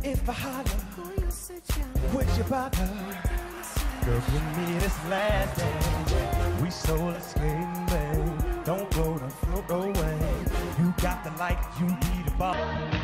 If I holler, would you bother? Girl, give me this last dance. We soul escaping, babe. Don't go, don't float away. You got the light, you need a ball.